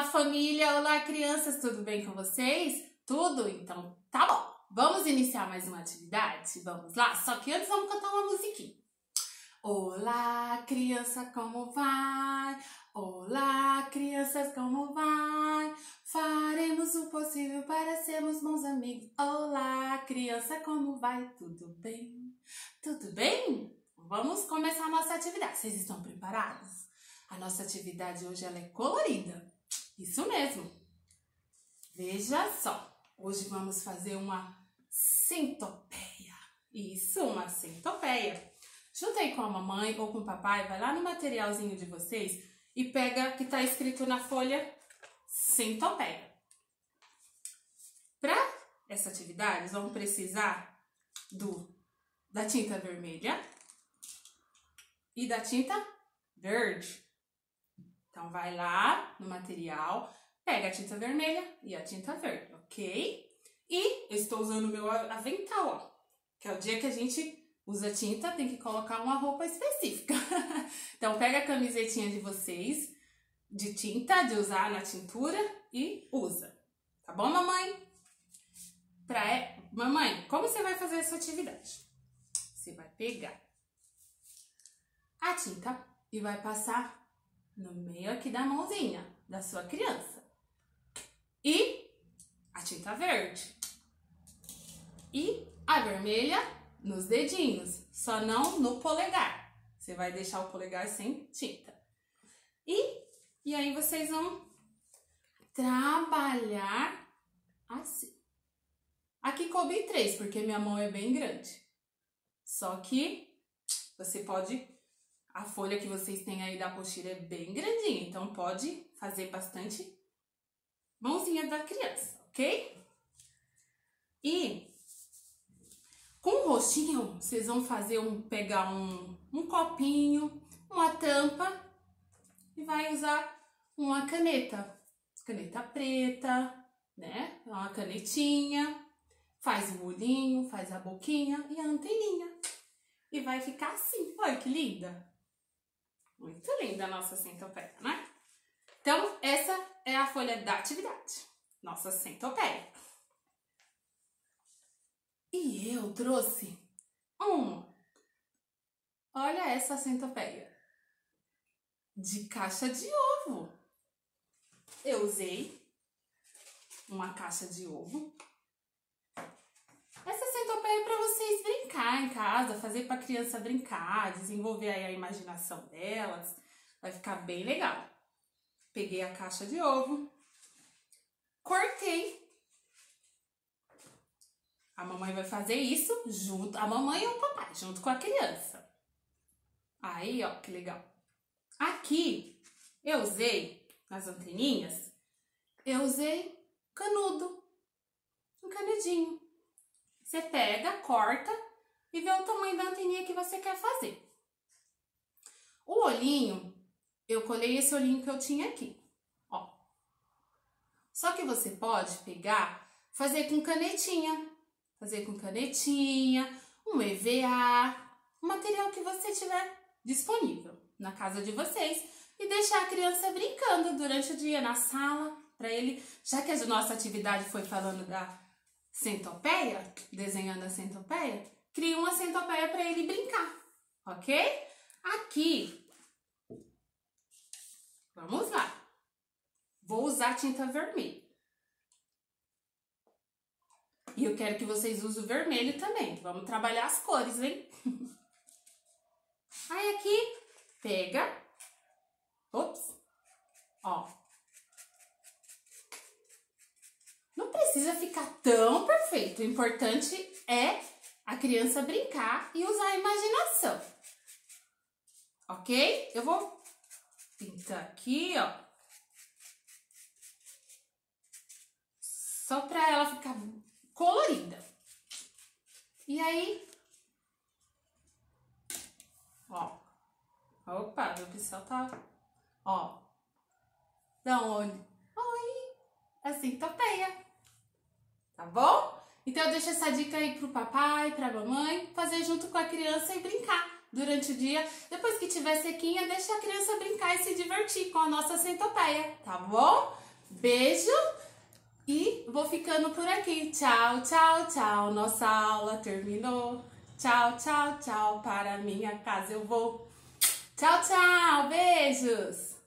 família! Olá, crianças! Tudo bem com vocês? Tudo? Então, tá bom! Vamos iniciar mais uma atividade? Vamos lá? Só que antes vamos cantar uma musiquinha. Olá, criança, como vai? Olá, crianças, como vai? Faremos o possível para sermos bons amigos. Olá, criança, como vai? Tudo bem? Tudo bem? Vamos começar a nossa atividade. Vocês estão preparados? A nossa atividade hoje ela é colorida. Isso mesmo. Veja só. Hoje vamos fazer uma centopeia. Isso, uma centopeia. Junta aí com a mamãe ou com o papai, vai lá no materialzinho de vocês e pega que está escrito na folha centopeia. Para essa atividade, vamos precisar da tinta vermelha e da tinta verde. Então, vai lá no material, pega a tinta vermelha e a tinta verde, ok? E eu estou usando o meu avental, ó, que é o dia que a gente usa tinta, tem que colocar uma roupa específica. Então, pega a camisetinha de vocês, de tinta, de usar na tintura e usa. Tá bom, mamãe? Mamãe, como você vai fazer essa atividade? Você vai pegar a tinta e vai passar no meio aqui da mãozinha da sua criança. E a tinta verde. E a vermelha nos dedinhos, só não no polegar. Você vai deixar o polegar sem tinta. E aí vocês vão trabalhar assim. Aqui coube 3, porque minha mão é bem grande. Só que você pode... A folha que vocês têm aí da apostila é bem grandinha, então pode fazer bastante mãozinha da criança, ok? E com o rostinho, vocês vão pegar um copinho, uma tampa e vai usar uma caneta preta, né? Uma canetinha, faz o olhinho, faz a boquinha e a anteninha. E vai ficar assim, olha que linda! Muito linda a nossa centopeia, né? Então, essa é a folha da atividade, nossa centopeia. E eu trouxe olha essa centopeia, de caixa de ovo. Eu usei uma caixa de ovo. Essa centopeia é para vocês brincar em casa, fazer para a criança brincar, desenvolver aí a imaginação delas. Vai ficar bem legal. Peguei a caixa de ovo, cortei. A mamãe vai fazer isso junto, a mamãe ou o papai, junto com a criança. Aí, ó, que legal. Aqui, eu usei, nas anteninhas, eu usei canudo, um canudinho. Você pega, corta e vê o tamanho da anteninha que você quer fazer. O olhinho, eu colei esse olhinho que eu tinha aqui, ó. Só que você pode pegar, fazer com canetinha, um EVA, um material que você tiver disponível na casa de vocês e deixar a criança brincando durante o dia na sala, para ele, já que a nossa atividade foi falando da centopeia, desenhando a centopeia, cria uma centopeia para ele brincar, ok? Aqui, vamos lá. Vou usar tinta vermelha. E eu quero que vocês usem o vermelho também. Vamos trabalhar as cores, hein? Aí aqui, pega. Ops. Ó. Não precisa ficar tão perfeito. O importante é a criança brincar e usar a imaginação. Ok? Eu vou pintar aqui, ó. Só pra ela ficar colorida. E aí, ó. Opa, meu pincel tá... Ó. Dá um olho. Oi! Assim, centopeia. Tá bom? Então, eu deixo essa dica aí pro papai, pra mamãe, fazer junto com a criança e brincar durante o dia. Depois que tiver sequinha, deixa a criança brincar e se divertir com a nossa centopeia, tá bom? Beijo e vou ficando por aqui. Tchau, tchau, tchau. Nossa aula terminou. Tchau, tchau, tchau. Para minha casa eu vou. Tchau, tchau. Beijos.